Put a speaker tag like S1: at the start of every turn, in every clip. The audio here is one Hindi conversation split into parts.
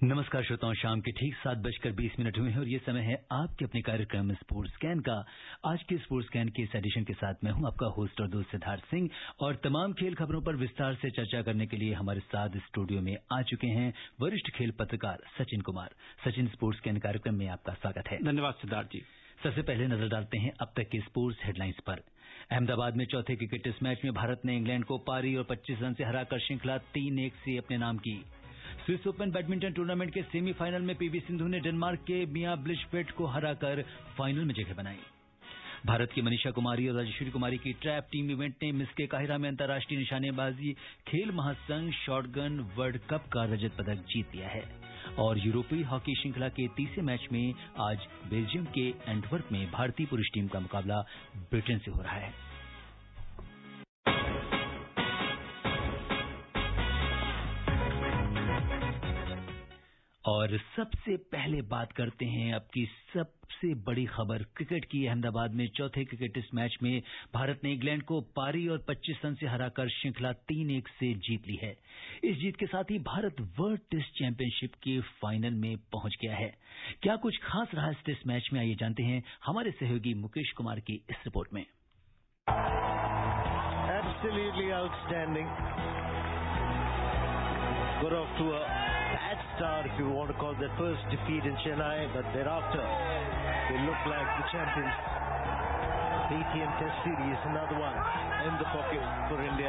S1: नमस्कार श्रोताओं, शाम के ठीक 7:20 हुए हैं और ये समय है आपके अपने कार्यक्रम स्पोर्ट्स स्कैन का। आज के स्पोर्ट्स स्कैन के इस एडिशन के साथ मैं हूं आपका होस्ट और दोस्त सिद्धार्थ सिंह और तमाम खेल खबरों पर विस्तार से चर्चा करने के लिए हमारे साथ स्टूडियो में आ चुके हैं वरिष्ठ खेल पत्रकार सचिन कुमार। सचिन, स्पोर्ट्स स्कैन कार्यक्रम में आपका स्वागत है।
S2: धन्यवाद सिद्धार्थ जी।
S1: सबसे पहले नजर डालते हैं अब तक के स्पोर्ट्स हेडलाइंस पर। अहमदाबाद में चौथे क्रिकेट टेस्ट मैच में भारत ने इंग्लैंड को पारी और 25 रन से हराकर श्रृंखला 3-1 से अपने नाम की। स्विस ओपन बैडमिंटन टूर्नामेंट के सेमीफाइनल में पीवी सिंधु ने डेनमार्क के मिया ब्लिचफेल्ड को हराकर फाइनल में जगह बनाई। भारत की मनीषा कुमारी और राजेश्वरी कुमारी की ट्रैप टीम इवेंट ने मिस्के काहिरा में अंतर्राष्ट्रीय निशानेबाजी खेल महासंघ शॉटगन वर्ल्ड कप का रजत पदक जीत लिया है। और यूरोपीय हॉकी श्रृंखला के तीसरे मैच में आज बेल्जियम के एंटवर्प में भारतीय पुरुष टीम का मुकाबला ब्रिटेन से हो रहा है। और सबसे पहले बात करते हैं अब की सबसे बड़ी खबर क्रिकेट की। अहमदाबाद में चौथे क्रिकेट टेस्ट मैच में भारत ने इंग्लैंड को पारी और 25 रन से हराकर श्रृंखला 3-1 से जीत ली है। इस जीत के साथ ही भारत वर्ल्ड टेस्ट चैंपियनशिप के फाइनल में पहुंच गया है। क्या कुछ खास रहा इस टेस्ट मैच में, आइए जानते हैं हमारे सहयोगी मुकेश कुमार की इस रिपोर्ट में।
S3: Absolutely outstanding. Got off to a bad start, if you want to call that first defeat in Chennai, but thereafter they look like the champions. ATM Test Series, another one in the pocket for India.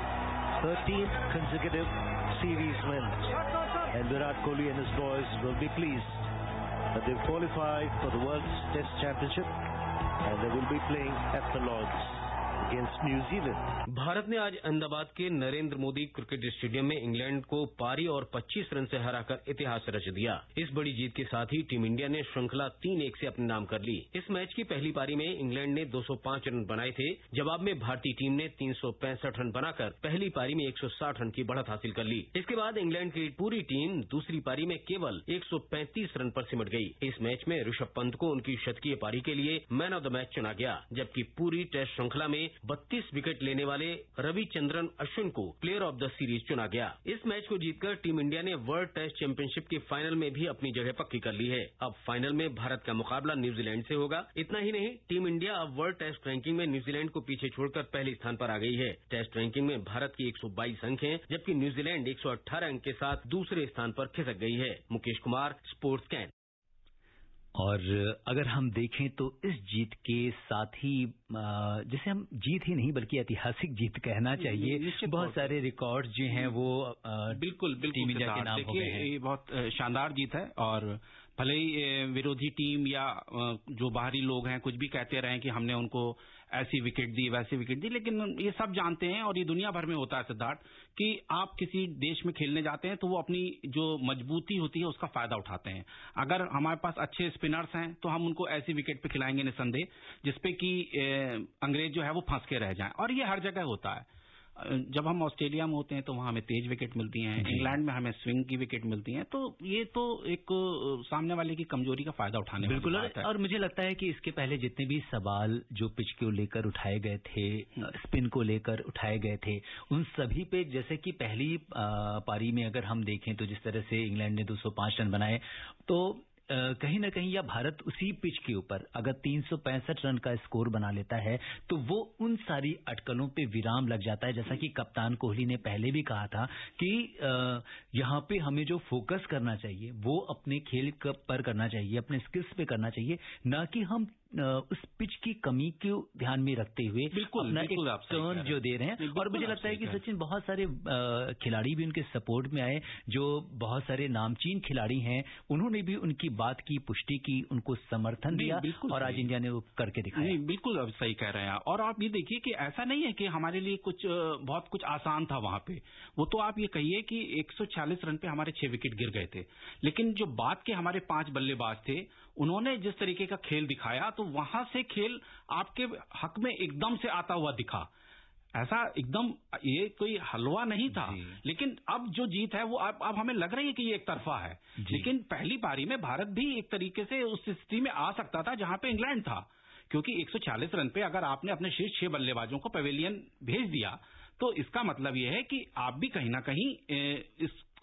S3: 13th consecutive series win, and Virat Kohli and his boys will be pleased that they've qualified for the World Test Championship, and they will be playing at the Lords against New Zealand.
S2: Bharat ने आज अहमदाबाद के नरेंद्र मोदी क्रिकेट स्टेडियम में इंग्लैंड को पारी और 25 रन से हराकर इतिहास रच दिया। इस बड़ी जीत के साथ ही टीम इंडिया ने श्रृंखला 3-1 से अपने नाम कर ली। इस मैच की पहली पारी में इंग्लैंड ने 205 रन बनाए थे। जवाब में भारतीय टीम ने 365 रन बनाकर पहली पारी में 160 रन की बढ़त हासिल कर ली। इसके बाद इंग्लैंड की पूरी टीम दूसरी पारी में केवल 135 रन पर सिमट गई। इस मैच में ऋषभ पंत को उनकी शतकीय पारी के लिए मैन ऑफ द मैच चुना गया, जबकि पूरी टेस्ट श्रृंखला में 32 विकेट लेने वाले रविचंद्रन अश्विन को प्लेयर ऑफ द सीरीज चुना गया। इस मैच को जीतकर टीम इंडिया ने वर्ल्ड टेस्ट चैंपियनशिप के फाइनल में भी अपनी जगह पक्की कर ली है। अब फाइनल में भारत का मुकाबला न्यूजीलैंड से होगा। इतना ही नहीं, टीम इंडिया अब वर्ल्ड टेस्ट रैंकिंग में न्यूजीलैंड को पीछे छोड़कर पहले स्थान पर आ गई है। टेस्ट रैंकिंग में भारत की 122 अंक हैं, जबकि न्यूजीलैंड 118 अंक के साथ दूसरे स्थान पर खिसक गई है। Mukesh Kumar, sports scan.
S1: और अगर हम देखें तो इस जीत के साथ ही जिसे हम जीत ही नहीं बल्कि ऐतिहासिक जीत कहना चाहिए, बहुत सारे रिकॉर्ड जो हैं वो
S4: बिल्कुल
S1: टीम इंडिया के नाम हो गए हैं।
S4: ये बहुत शानदार जीत है और भले ही विरोधी टीम या जो बाहरी लोग हैं कुछ भी कहते रहे कि हमने उनको ऐसी विकेट दी वैसी विकेट दी, लेकिन ये सब जानते हैं और ये दुनिया भर में होता है सिद्धार्थ कि आप किसी देश में खेलने जाते हैं तो वो अपनी जो मजबूती होती है उसका फायदा उठाते हैं। अगर हमारे पास अच्छे स्पिनर्स हैं तो हम उनको ऐसी विकेट पे खिलाएंगे निसंदेह जिसपे कि अंग्रेज जो है वो फंस के रह जाएं, और ये हर जगह होता है। जब हम ऑस्ट्रेलिया में होते हैं तो वहां हमें तेज विकेट मिलती हैं, इंग्लैंड में हमें स्विंग की विकेट मिलती हैं, तो ये तो एक सामने वाले की कमजोरी का फायदा उठाने
S1: बिल्कुल है। और मुझे लगता है कि इसके पहले जितने भी सवाल जो पिच को लेकर उठाए गए थे, स्पिन को लेकर उठाए गए थे, उन सभी पे जैसे कि पहली पारी में अगर हम देखें तो जिस तरह से इंग्लैंड ने 205 रन बनाए, तो कहीं ना कहीं या भारत उसी पिच के ऊपर अगर 365 रन का स्कोर बना लेता है तो वो उन सारी अटकलों पे विराम लग जाता है। जैसा कि कप्तान कोहली ने पहले भी कहा था कि यहाँ पे हमें जो फोकस करना चाहिए वो अपने खेल पर करना चाहिए, अपने स्किल्स पे करना चाहिए, ना कि हम उस पिच की कमी को ध्यान में रखते हुए अपना एक टर्न जो दे रहे हैं। और मुझे लगता है कि सचिन बहुत सारे खिलाड़ी भी उनके सपोर्ट में आए, जो बहुत सारे नामचीन खिलाड़ी हैं, उन्होंने भी उनकी बात की पुष्टि की, उनको समर्थन दिया और आज इंडिया ने वो करके दिखाया।
S4: बिल्कुल अब सही कह रहे हैं। और आप ये देखिए कि ऐसा नहीं है कि हमारे लिए बहुत कुछ आसान था वहां पे। वो तो आप ये कहिए कि 146 रन पे हमारे 6 विकेट गिर गए थे, लेकिन जो बाद के हमारे 5 बल्लेबाज थे उन्होंने जिस तरीके का खेल दिखाया तो वहां से खेल आपके हक में एकदम से आता हुआ दिखा। ऐसा एकदम ये कोई हलवा नहीं था, लेकिन अब जो जीत है वो अब हमें लग रही है कि ये एक तरफा है, लेकिन पहली पारी में भारत भी एक तरीके से उस स्थिति में आ सकता था जहां पे इंग्लैंड था, क्योंकि 140 रन पे अगर आपने अपने शीर्ष 6 बल्लेबाजों को पवेलियन भेज दिया तो इसका मतलब यह है कि आप भी कहीं ना कहीं इसको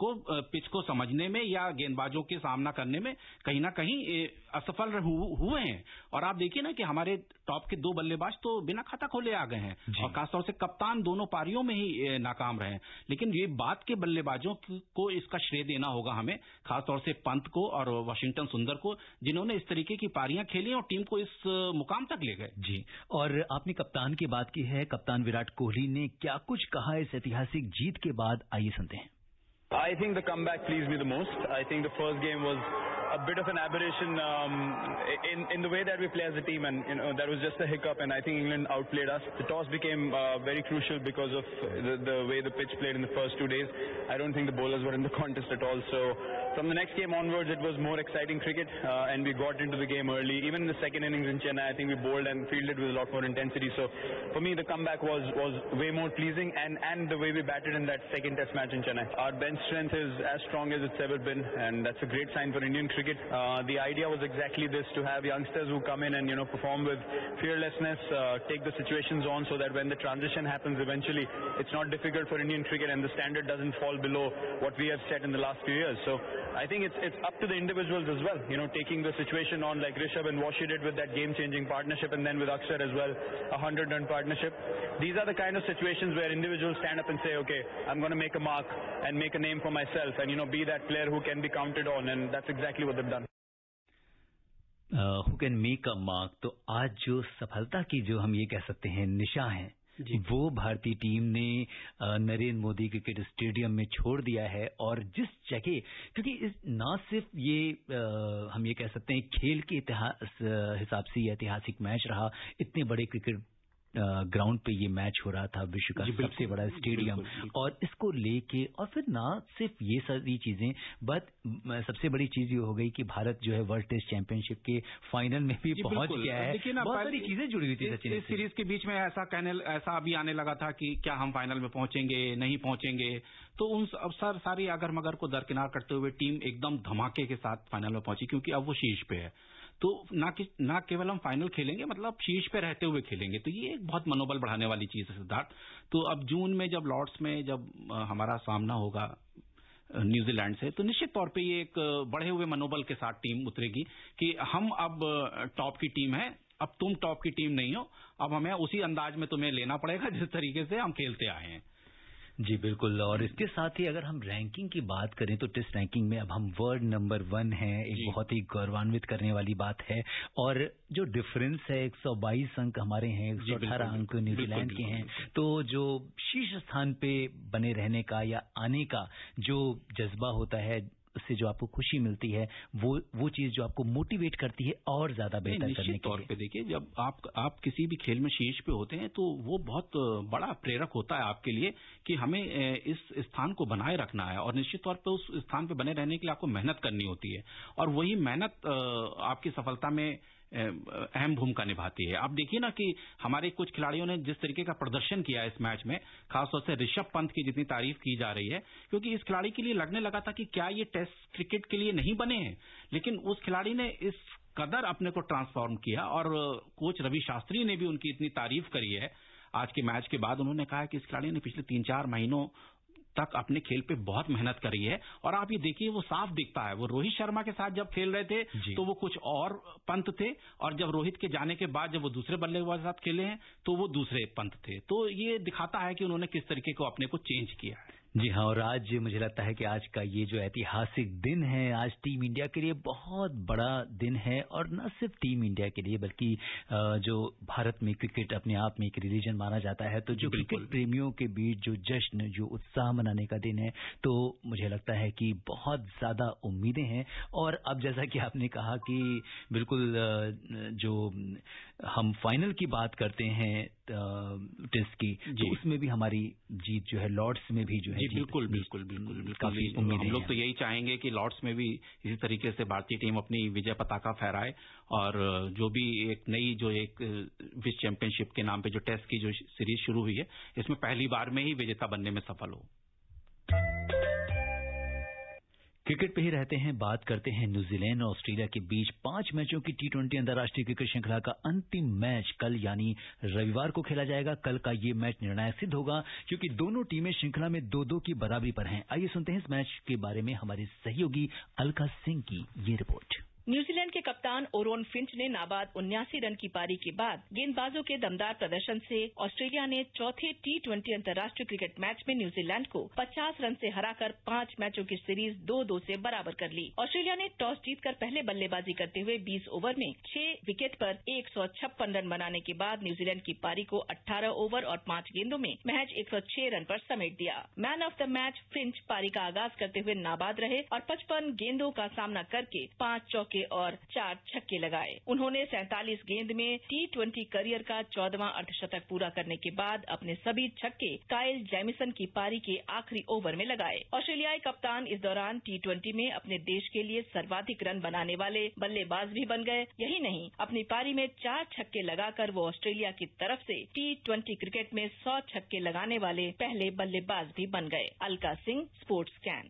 S4: पिच को समझने में या गेंदबाजों के सामना करने में कहीं ना कहीं असफल हुए हैं। और आप देखिए ना कि हमारे टॉप के 2 बल्लेबाज तो बिना खाता खोले आ गए हैं और खासतौर से कप्तान दोनों पारियों में ही नाकाम रहे हैं। लेकिन ये बात के बल्लेबाजों को इसका श्रेय देना होगा हमें, खासतौर से पंत को और वाशिंगटन सुंदर को, जिन्होंने इस तरीके की पारियां खेली और टीम को इस मुकाम तक ले गए।
S1: जी, और आपने कप्तान की बात की है, कप्तान विराट कोहली ने क्या कुछ कहा इस ऐतिहासिक जीत के बाद, आइए सुनते हैं।
S5: I think the comeback pleased me the most. I think the first game was a bit of an aberration in the way that we play as a team, and that was just a hiccup, and I think England outplayed us. The toss became very crucial because of the way the pitch played in the first 2 days. I don't think the bowlers were in the contest at all. So from the next game onwards, it was more exciting cricket, and we got into the game early. Even in the second innings in Chennai, I think we bowled and fielded with a lot more intensity. So for me, the comeback was way more pleasing, and the way we batted in that second Test match in Chennai. Our bench strength is as strong as it's ever been, and that's a great sign for Indian cricket. The idea was exactly this, to have youngsters who come in and perform with fearlessness, take the situations on, so that when the transition happens eventually, it's not difficult for Indian cricket and the standard doesn't fall below what we have set in the last few years. So I think it's up to the individuals as well, taking the situation on like Rishabh and Washi did with that game-changing partnership, and then with Akshar as well, a 100-run partnership. These are the kind of situations where individuals stand up and say, okay, I'm going to make a mark and make a name for myself, and be that player who can be counted on, and that's exactly what they've done.
S1: Who can make a mark? तो आज जो सफलता की जो हम ये कह सकते हैं निशा है, वो भारतीय टीम ने नरेंद्र मोदी क्रिकेट स्टेडियम में छोड़ दिया है। और जिस जगह, क्योंकि ना सिर्फ ये हम ये कह सकते हैं खेल के इतिहास हिसाब से ये ऐतिहासिक मैच रहा, इतने बड़े क्रिकेट ग्राउंड पे ये मैच हो रहा था, विश्व का सबसे बड़ा स्टेडियम, और इसको लेके, और फिर ना सिर्फ ये सारी चीजें, बट सबसे बड़ी चीज ये हो गई कि भारत जो है वर्ल्ड टेस्ट चैंपियनशिप के फाइनल में भी पहुंच गया है। बहुत सारी चीजें जुड़ी हुई थी सचिन।
S4: इस सीरीज के बीच में ऐसा अभी आने लगा था कि क्या हम फाइनल में पहुंचेंगे, नहीं पहुंचेंगे, तो उन अवसर सारी अगर मगर को दरकिनार करते हुए टीम एकदम धमाके के साथ फाइनल में पहुंची, क्योंकि अब वो शीर्ष पे है। तो ना केवल हम फाइनल खेलेंगे, मतलब शीर्ष पे रहते हुए खेलेंगे, तो ये एक बहुत मनोबल बढ़ाने वाली चीज है सिद्धार्थ। तो अब जून में जब लॉर्ड्स में जब हमारा सामना होगा न्यूजीलैंड से, तो निश्चित तौर पे ये एक बढ़े हुए मनोबल के साथ टीम उतरेगी कि हम अब टॉप की टीम है, अब तुम टॉप की टीम नहीं हो, अब हमें उसी अंदाज में तुम्हें लेना पड़ेगा जिस तरीके से हम खेलते आए हैं।
S1: जी बिल्कुल। और इसके साथ ही अगर हम रैंकिंग की बात करें तो टेस्ट रैंकिंग में अब हम वर्ल्ड नंबर 1 हैं, एक बहुत ही गौरवान्वित करने वाली बात है। और जो डिफरेंस है 122 अंक हमारे हैं, 118 अंक न्यूजीलैंड के हैं। तो जो शीर्ष स्थान पे बने रहने का या आने का जो जज्बा होता है, उससे जो आपको खुशी मिलती है, वो चीज जो आपको मोटिवेट करती है और ज्यादा बेहतर करने के
S4: तौर पे। देखिए, जब आप किसी भी खेल में शीर्ष पे होते हैं तो वो बहुत बड़ा प्रेरक होता है आपके लिए कि हमें इस स्थान को बनाए रखना है, और निश्चित तौर पे उस स्थान पे बने रहने के लिए आपको मेहनत करनी होती है, और वही मेहनत आपकी सफलता में अहम भूमिका निभाती है। आप देखिए ना कि हमारे कुछ खिलाड़ियों ने जिस तरीके का प्रदर्शन किया इस मैच में, खासतौर से ऋषभ पंत की जितनी तारीफ की जा रही है, क्योंकि इस खिलाड़ी के लिए लगने लगा था कि क्या ये टेस्ट क्रिकेट के लिए नहीं बने हैं, लेकिन उस खिलाड़ी ने इस कदर अपने को ट्रांसफॉर्म किया। और कोच रवि शास्त्री ने भी उनकी इतनी तारीफ करी है आज के मैच के बाद। उन्होंने कहा कि इस खिलाड़ी ने पिछले 3-4 महीनों तक अपने खेल पे बहुत मेहनत करी है, और आप ये देखिए वो साफ दिखता है। वो रोहित शर्मा के साथ जब खेल रहे थे तो वो कुछ और पंत थे, और जब रोहित के जाने के बाद जब वो दूसरे बल्लेबाज के साथ खेले हैं तो वो दूसरे पंत थे। तो ये दिखाता है कि उन्होंने किस तरीके को अपने को चेंज किया है।
S1: जी हाँ, और आज मुझे लगता है कि आज का ये जो ऐतिहासिक दिन है, आज टीम इंडिया के लिए बहुत बड़ा दिन है, और न सिर्फ टीम इंडिया के लिए बल्कि जो भारत में क्रिकेट अपने आप में एक रिलीजन माना जाता है, तो जो क्रिकेट प्रेमियों के बीच जो जश्न, जो उत्साह मनाने का दिन है, तो मुझे लगता है कि बहुत ज्यादा उम्मीदें हैं। और अब जैसा कि आपने कहा कि बिल्कुल जो हम फाइनल की बात करते हैं टेस्ट की, तो उसमें भी हमारी जीत जो है लॉर्ड्स में भी जो है
S4: बिल्कुल काफी उम्मीदें। हम लोग तो यही चाहेंगे कि लॉर्ड्स में भी इसी तरीके से भारतीय टीम अपनी विजय पताका फहराए, और जो भी एक नई जो एक विश्व चैंपियनशिप के नाम पे जो टेस्ट की जो सीरीज शुरू हुई है, इसमें पहली बार में ही विजेता बनने में सफल हो।
S1: क्रिकेट पे ही रहते हैं, बात करते हैं न्यूजीलैंड और ऑस्ट्रेलिया के बीच 5 मैचों की T20 अंतर्राष्ट्रीय क्रिकेट श्रृंखला का अंतिम मैच कल यानी रविवार को खेला जाएगा। कल का ये मैच निर्णायक सिद्ध होगा क्योंकि दोनों टीमें श्रृंखला में 2-2 की बराबरी पर हैं। आइए सुनते हैं इस मैच के बारे में हमारे सहयोगी अलका सिंह की ये रिपोर्ट।
S6: न्यूजीलैंड के कप्तान ओरोन फिंच ने नाबाद 79 रन की पारी के बाद गेंदबाजों के दमदार प्रदर्शन से ऑस्ट्रेलिया ने चौथे T20 अंतर्राष्ट्रीय क्रिकेट मैच में न्यूजीलैंड को 50 रन से हराकर 5 मैचों की सीरीज 2-2 से बराबर कर ली। ऑस्ट्रेलिया ने टॉस जीतकर पहले बल्लेबाजी करते हुए 20 ओवर में 6 विकेट पर 156 रन बनाने के बाद न्यूजीलैंड की पारी को 18 ओवर और 5 गेंदों में महज 106 रन पर समेट दिया। Man of the match Finch पारी का आगाज करते हुए नाबाद रहे और 55 गेंदों का सामना करके 5 चौके और 4 छक्के लगाए। उन्होंने 47 गेंद में T20 करियर का 14वां अर्धशतक पूरा करने के बाद अपने सभी छक्के काइल जैमिसन की पारी के आखिरी ओवर में लगाए। ऑस्ट्रेलियाई कप्तान इस दौरान T20 में अपने देश के लिए सर्वाधिक रन बनाने वाले बल्लेबाज भी बन गए। यही नहीं, अपनी पारी में 4 छक्के लगाकर वो ऑस्ट्रेलिया की तरफ से T20 क्रिकेट में 100 छक्के लगाने वाले पहले बल्लेबाज भी बन गए। Alka Singh, sports scan.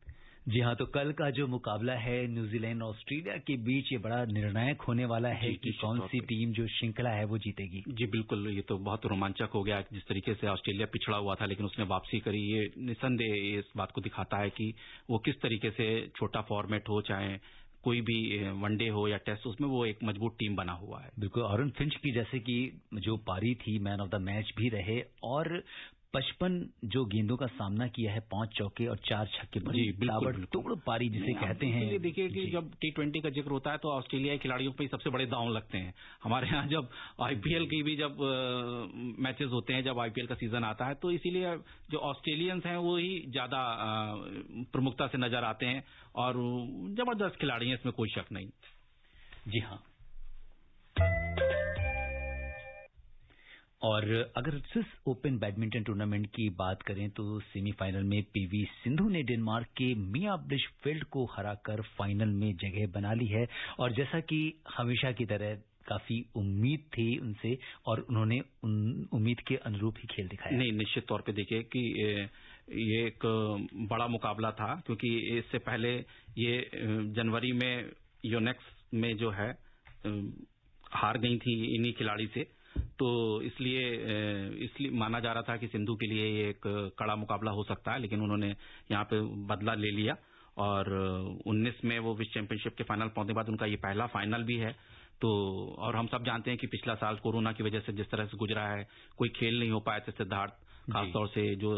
S1: जी हाँ, तो कल का जो मुकाबला है न्यूजीलैंड और ऑस्ट्रेलिया के बीच, ये बड़ा निर्णायक होने वाला है कि कौन सी टीम जो श्रृंखला है वो जीतेगी।
S4: जी बिल्कुल, ये तो बहुत रोमांचक हो गया। जिस तरीके से ऑस्ट्रेलिया पिछड़ा हुआ था लेकिन उसने वापसी करी, ये निसंदेह इस बात को दिखाता है कि वो किस तरीके से छोटा फॉर्मेट हो, चाहे कोई भी वनडे हो या टेस्ट, उसमें वो एक मजबूत टीम बना हुआ है।
S1: बिल्कुल, ओरोन फिंच की जैसे कि जो पारी थी, मैन ऑफ द मैच भी रहे और 55 जो गेंदों का सामना किया है, 5 चौके और 4 छक्के।
S4: जी बिल्कुल,
S1: तोड़ पारी जिसे कहते हैं।
S4: देखिए कि जब T20 का जिक्र होता है तो ऑस्ट्रेलियाई खिलाड़ियों पे सबसे बड़े दांव लगते हैं। हमारे यहाँ जब IPL की भी जब मैचेस होते हैं, जब IPL का सीजन आता है, तो इसीलिए जो ऑस्ट्रेलियंस हैं वो ही ज्यादा प्रमुखता से नजर आते हैं और जबरदस्त खिलाड़ी हैं, इसमें कोई शक नहीं।
S1: जी हाँ, और अगर स्विस ओपन बैडमिंटन टूर्नामेंट की बात करें तो सेमीफाइनल में PV सिंधु ने डेनमार्क के मिया ब्लिचफेल्ड को हराकर फाइनल में जगह बना ली है। और जैसा कि हमेशा की तरह काफी उम्मीद थी उनसे और उन्होंने उम्मीद के अनुरूप ही खेल दिखाया।
S4: नहीं, निश्चित तौर पे देखिए कि ये एक बड़ा मुकाबला था क्योंकि इससे पहले ये जनवरी में योनेक्स में जो है हार गई थी इन्हीं खिलाड़ी से, तो इसलिए माना जा रहा था कि सिंधु के लिए ये एक कड़ा मुकाबला हो सकता है, लेकिन उन्होंने यहाँ पे बदला ले लिया और 19 में वो विश्व चैंपियनशिप के फाइनल पहुंचने के बाद उनका ये पहला फाइनल भी है। तो और हम सब जानते हैं कि पिछला साल कोरोना की वजह से जिस तरह से गुजरा है, कोई खेल नहीं हो पाए थे सिद्धार्थ, खासतौर से जो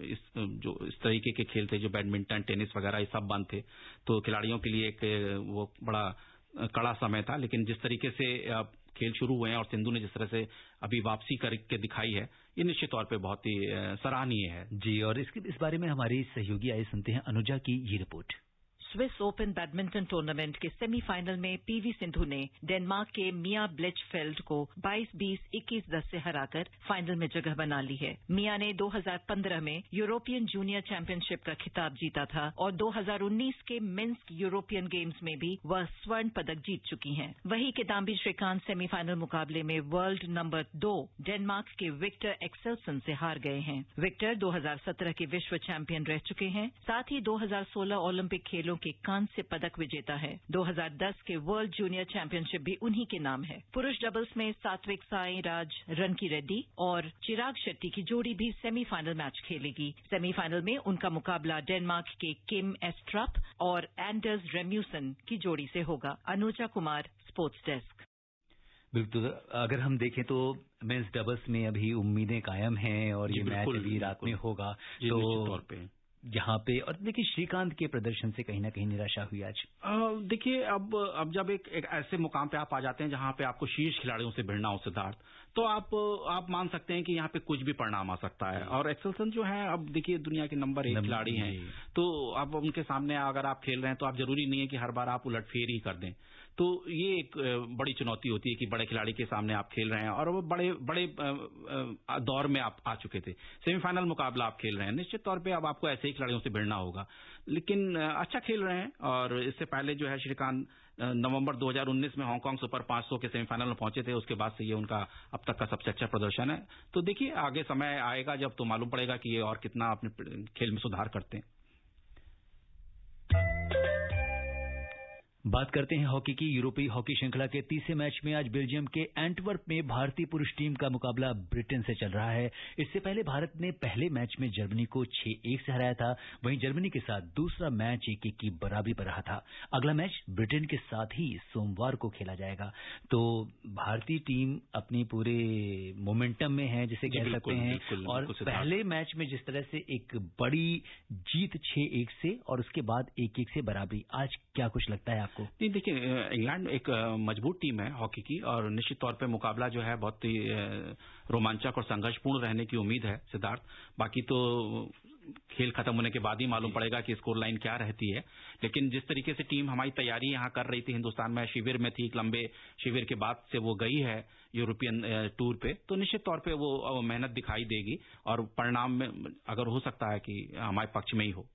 S4: इस तरीके के खेल थे, जो बैडमिंटन, टेनिस वगैरह, ये सब बंद थे। तो खिलाड़ियों के लिए एक वो बड़ा कड़ा समय था, लेकिन जिस तरीके से खेल शुरू हुए हैं और सिंधु ने जिस तरह से अभी वापसी करके दिखाई है, ये निश्चित तौर पे बहुत ही सराहनीय है।
S1: जी, और इस बारे में हमारी सहयोगी आए सुनते हैं अनुजा की ये report.
S6: Swiss open badminton tournament के सेमीफाइनल में PV सिंधु ने डेनमार्क के मिया ब्लिचफेल्ड को 22-20, 21-10 से हराकर फाइनल में जगह बना ली है। मिया ने 2015 में यूरोपियन जूनियर चैंपियनशिप का खिताब जीता था और 2019 के मिन्स्क यूरोपियन गेम्स में भी वह स्वर्ण पदक जीत चुकी हैं। वहीं किदाम्बी श्रीकांत सेमीफाइनल मुकाबले में वर्ल्ड नंबर 2 डेनमार्क के विक्टर एक्सेल्सन से हार गए हैं। विक्टर 2017 के विश्व चैंपियन रह चुके हैं, साथ ही 2016 ओलंपिक खेलों के कांस्य पदक विजेता है। 2010 के वर्ल्ड जूनियर चैंपियनशिप भी उन्हीं के नाम है। पुरुष डबल्स में सात्विक साईराज रनकी रेड्डी और चिराग शेट्टी की जोड़ी भी सेमीफाइनल मैच खेलेगी। सेमीफाइनल में उनका मुकाबला डेनमार्क के किम एस्ट्रप और एंडर्स रेम्यूसन की जोड़ी से होगा। Anuja Kumar, sports desk.
S1: बिल्कुल, अगर हम देखें तो मेंस डबल्स में अभी उम्मीदें कायम हैं और ये मैच अभी रात में होगा, तो यहाँ पे और देखिए श्रीकांत के प्रदर्शन से कहीं ना कहीं निराशा हुई आज।
S4: देखिए अब जब एक ऐसे मुकाम पे आप आ जाते हैं जहाँ पे आपको शीर्ष खिलाड़ियों से भिड़ना हो सिद्धार्थ, तो आप मान सकते हैं कि यहाँ पे कुछ भी परिणाम आ सकता है। और एक्सेल्सन जो है, अब देखिए दुनिया के नंबर 1 खिलाड़ी हैं, तो अब उनके सामने अगर आप खेल रहे हैं तो आप जरूरी नहीं है कि हर बार आप उलटफेर ही कर दें। तो ये एक बड़ी चुनौती होती है कि बड़े खिलाड़ी के सामने आप खेल रहे हैं और वो बड़े दौर में आप आ चुके थे, सेमीफाइनल मुकाबला आप खेल रहे हैं, निश्चित तौर पे अब आपको ऐसे ही खिलाड़ियों से भिड़ना होगा। लेकिन अच्छा खेल रहे हैं और इससे पहले जो है श्रीकांत नवंबर 2019 में हांगकांग सुपर 500 के सेमीफाइनल में पहुंचे थे, उसके बाद से ये उनका अब तक का सबसे अच्छा प्रदर्शन है। तो देखिए आगे समय आएगा जब तो मालूम पड़ेगा कि ये और कितना अपने खेल में सुधार करते हैं।
S1: बात करते हैं हॉकी की। यूरोपीय हॉकी श्रृंखला के तीसरे मैच में आज बेल्जियम के एंटवर्प में भारतीय पुरुष टीम का मुकाबला ब्रिटेन से चल रहा है। इससे पहले भारत ने पहले मैच में जर्मनी को 6-1 से हराया था। वहीं जर्मनी के साथ दूसरा मैच 1-1 की बराबरी पर रहा था। अगला मैच ब्रिटेन के साथ ही सोमवार को खेला जाएगा। तो भारतीय टीम अपनी पूरे मोमेंटम में है जिसे कह सकते हैं। और पहले मैच में जिस तरह से एक बड़ी जीत 6-1 से और उसके बाद 1-1 से बराबरी, आज क्या कुछ लगता है आपको?
S4: नहीं, देखिए, इंग्लैंड एक मजबूत टीम है हॉकी की और निश्चित तौर पे मुकाबला जो है बहुत ही रोमांचक और संघर्षपूर्ण रहने की उम्मीद है सिद्धार्थ। बाकी तो खेल खत्म होने के बाद ही मालूम पड़ेगा कि स्कोर लाइन क्या रहती है। लेकिन जिस तरीके से टीम हमारी तैयारी यहाँ कर रही थी, हिंदुस्तान में शिविर में थी, एक लंबे शिविर के बाद से वो गई है यूरोपियन टूर पे, तो निश्चित तौर पे वो मेहनत दिखाई देगी और परिणाम में अगर हो सकता है कि हमारे पक्ष में ही हो।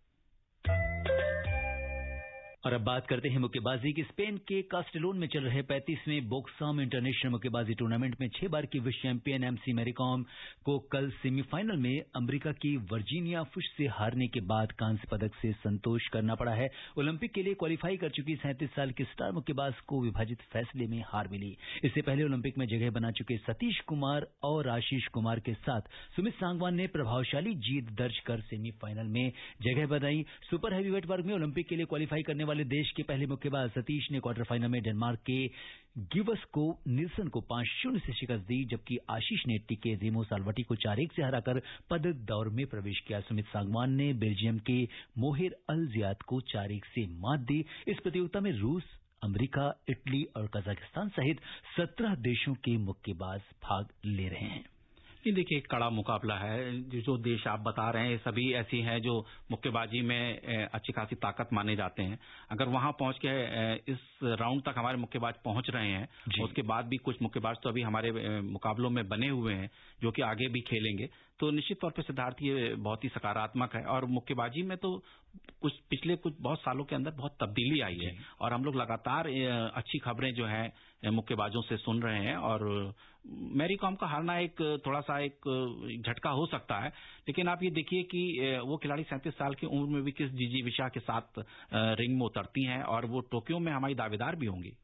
S1: और अब बात करते हैं मुक्केबाजी की। स्पेन के कास्टेलोन में चल रहे 35वें बोक्साम इंटरनेशनल मुक्केबाजी टूर्नामेंट में 6 बार की विश्व चैंपियन एमसी मैरीकॉम को कल सेमीफाइनल में अमेरिका की वर्जीनिया फुश से हारने के बाद कांस्य पदक से संतोष करना पड़ा है। ओलंपिक के लिए क्वालिफाई कर चुकी 37 साल के स्टार मुक्केबाज को विभाजित फैसले में हार मिली। इससे पहले ओलंपिक में जगह बना चुके सतीश कुमार और आशीष कुमार के साथ सुमित सांगवान ने प्रभावशाली जीत दर्ज कर सेमीफाइनल में जगह बनाई। सुपर हैवीवेट वर्ग में ओलंपिक के लिए क्वालिफाई करने वाले देश के पहले मुक्केबाज सतीश ने क्वार्टर फाइनल में डेनमार्क के गिवस को निल्सन को 5-0 से शिकस्त दी, जबकि आशीष ने टिके रेमो साल्वटी को 4-1 से हराकर पदक दौर में प्रवेश किया। सुमित सांगवान ने बेल्जियम के मोहिर अल जियाद को 4-1 से मात दी। इस प्रतियोगिता में रूस, अमेरिका, इटली और कजाकिस्तान सहित 17 देशों के मुक्केबाज भाग ले रहे हैं।
S4: ये देखिए, कड़ा मुकाबला है। जो देश आप बता रहे हैं सभी ऐसी हैं जो मुक्केबाजी में अच्छी खासी ताकत माने जाते हैं। अगर वहां पहुंच के इस राउंड तक हमारे मुक्केबाज पहुंच रहे हैं, उसके बाद भी कुछ मुक्केबाज तो अभी हमारे मुकाबलों में बने हुए हैं जो कि आगे भी खेलेंगे, तो निश्चित तौर पे सिद्धार्थ ये बहुत ही सकारात्मक है। और मुक्केबाजी में तो पिछले बहुत सालों के अंदर बहुत तब्दीली आई है और हम लोग लगातार अच्छी खबरें जो है मुक्केबाजों से सुन रहे हैं। और मैरी कॉम का हारना एक थोड़ा सा एक झटका हो सकता है, लेकिन आप ये देखिए कि वो खिलाड़ी 37 साल की उम्र में भी किस जीजी विशा के साथ रिंग में उतरती हैं और वो टोक्यो में हमारी दावेदार भी होंगी।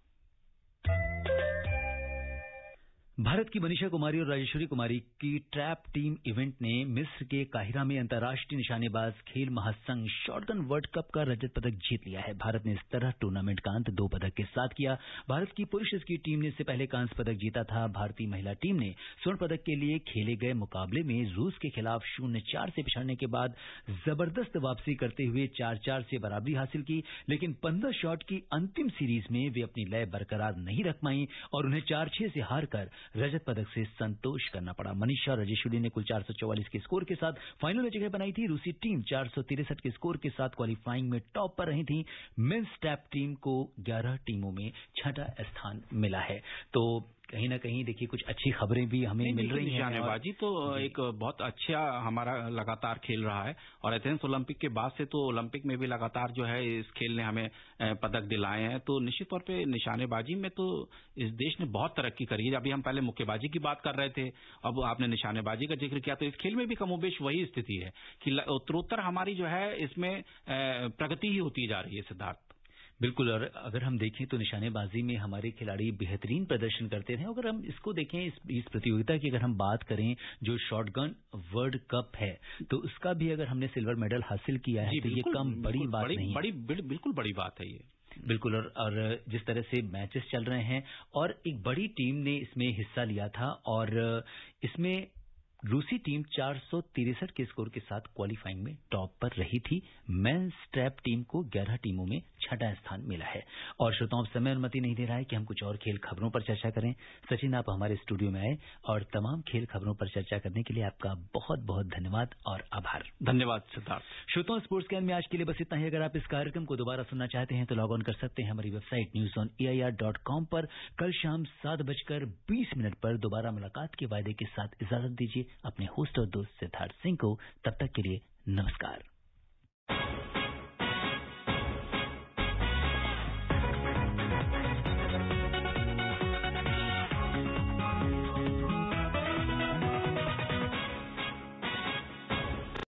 S1: भारत की मनीषा कुमारी और राजेश्वरी कुमारी की ट्रैप टीम इवेंट ने मिस्र के काहिरा में अंतर्राष्ट्रीय निशानेबाज खेल महासंघ शॉटगन वर्ल्ड कप का रजत पदक जीत लिया है। भारत ने इस तरह टूर्नामेंट का अंत 2 पदक के साथ किया। भारत की पुरुष स्की टीम ने इससे पहले कांस्य पदक जीता था। भारतीय महिला टीम ने स्वर्ण पदक के लिए खेले गए मुकाबले में रूस के खिलाफ 0-4 से पिछड़ने के बाद जबरदस्त वापसी करते हुए 4-4 से बराबरी हासिल की, लेकिन 15 शॉट की अंतिम सीरीज में वे अपनी लय बरकरार नहीं रख पाई और उन्हें 4-6 से हारकर रजत पदक से संतोष करना पड़ा। मनीषा राजेश्वरी ने कुल 444 के स्कोर के साथ फाइनल में जगह बनाई थी। रूसी टीम 463 के स्कोर के साथ क्वालिफाइंग में टॉप पर रही थी। मेंस ट्रैप टीम को 11 टीमों में 6वां स्थान मिला है। तो कहीं ना कहीं देखिए कुछ अच्छी खबरें भी हमें मिल रही हैं।
S4: निशानेबाजी तो एक बहुत अच्छा हमारा लगातार खेल रहा है और एथेंस ओलंपिक के बाद से तो ओलंपिक में भी लगातार जो है इस खेल ने हमें पदक दिलाए हैं। तो निश्चित तौर पे निशानेबाजी में तो इस देश ने बहुत तरक्की करी है। अभी हम पहले मुक्केबाजी की बात कर रहे थे, अब आपने निशानेबाजी का जिक्र किया, तो इस खेल में भी कमोबेश वही स्थिति है कि उत्तरोत्तर हमारी जो है इसमें प्रगति ही होती जा रही है सिद्धार्थ।
S1: बिल्कुल। और अगर हम देखें तो निशानेबाजी में हमारे खिलाड़ी बेहतरीन प्रदर्शन करते रहे। अगर हम इसको देखें, इस प्रतियोगिता की अगर हम बात करें, जो शॉटगन वर्ल्ड कप है, तो उसका भी अगर हमने सिल्वर मेडल हासिल किया है तो ये कम बड़ी बात नहीं है।
S4: बिल्कुल बड़ी बात है ये।
S1: बिल्कुल। और जिस तरह से मैचेस चल रहे हैं और एक बड़ी टीम ने इसमें हिस्सा लिया था और इसमें रूसी टीम 463 के स्कोर के साथ क्वालिफाइंग में टॉप पर रही थी। मेंस ट्रैप टीम को 11 टीमों में 6वां स्थान मिला है। और श्रोताओं, समय अनुमति नहीं दे रहा है कि हम कुछ और खेल खबरों पर चर्चा करें। सचिन, आप हमारे स्टूडियो में आए और तमाम खेल खबरों पर चर्चा करने के लिए आपका बहुत बहुत धन्यवाद और आभार।
S4: धन्यवाद सिद्धार्थ।
S1: श्रोताओं, स्पोर्ट्स कैन में आज के लिए बस इतना ही। अगर आप इस कार्यक्रम को दोबारा सुनना चाहते हैं तो लॉग ऑन कर सकते हैं हमारी वेबसाइट newsonair.com पर। कल शाम 7:20 पर दोबारा मुलाकात के वायदे के साथ इजाजत दीजिए अपने होस्ट और दोस्त सिद्धार्थ सिंह को। तब तक के लिए नमस्कार।